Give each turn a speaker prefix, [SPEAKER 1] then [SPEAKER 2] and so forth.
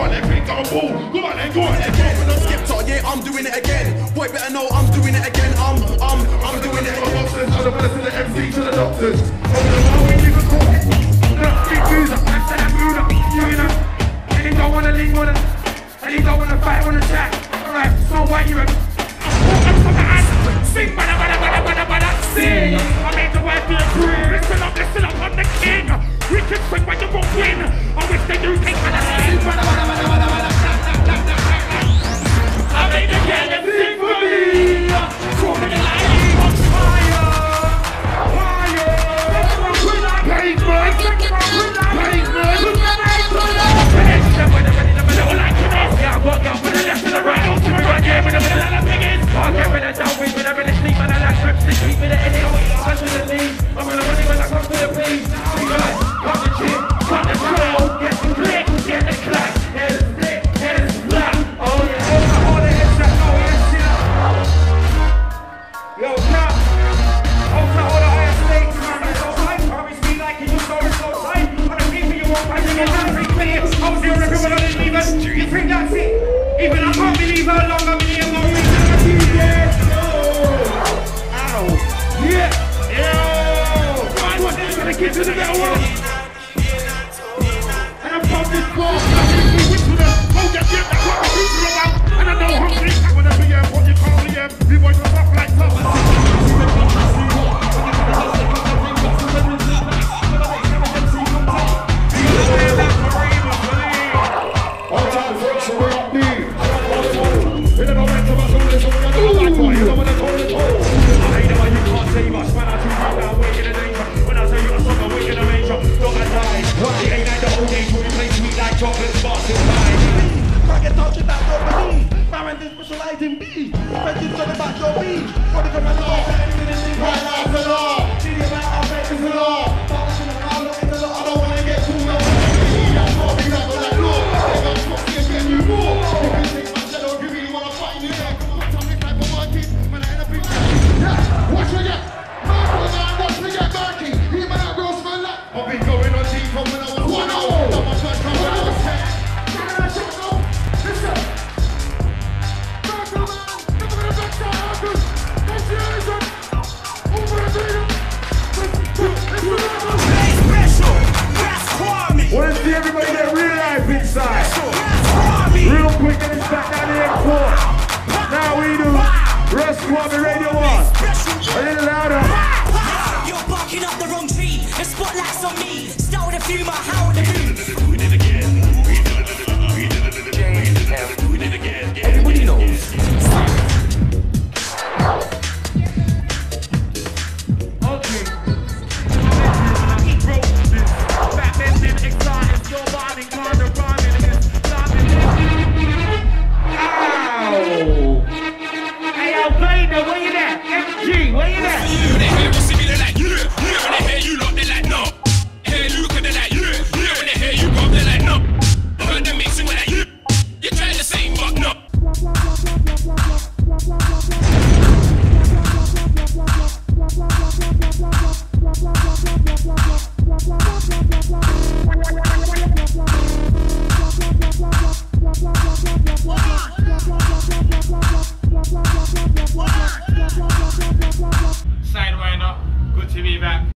[SPEAKER 1] on, let me go ball. Go on, then go on, then go on.
[SPEAKER 2] When I'm skipped up, yeah, I'm doing it again. Boy, better know I'm doing it again. I'm doing it again.
[SPEAKER 1] I don't want to send the MC to the doctors. When you can call it, big loser, I said I'm loser, you know. And he don't want to leave on it, and he don't want to fight on the track. Alright, so why you sing, sing. I made the wife be a crew. Listen up, I'm the king. We can swing when you won't win. I wish they do take my sing. I made the gang and sing for me. Crawling the light on fire. You think that's it? Even I can't believe how long I'm in here. Ow. Yeah. Yo. Man, what they're gonna get to the better one. And I'm from this floor. I'm going to the hold that yet. That's what I'm thinking about. And I know hungry. I'm gonna be here. What you call me here. You boys are tough like tough. Kwame Radio 1. A little louder.
[SPEAKER 3] You're barking up the wrong tree. The spotlight's on me. Start with a few, my how the
[SPEAKER 1] We did it again. We did it again.
[SPEAKER 3] Everybody knows.
[SPEAKER 4] Sidewinder, good to be back.